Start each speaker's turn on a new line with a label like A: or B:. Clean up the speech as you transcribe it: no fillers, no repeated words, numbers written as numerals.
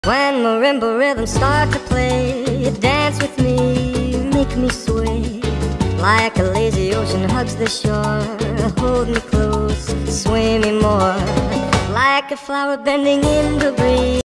A: When marimba rhythms start to play, dance with me, make me sway. Like a lazy ocean hugs the shore, hold me close, sway me more. Like a flower bending in the breeze.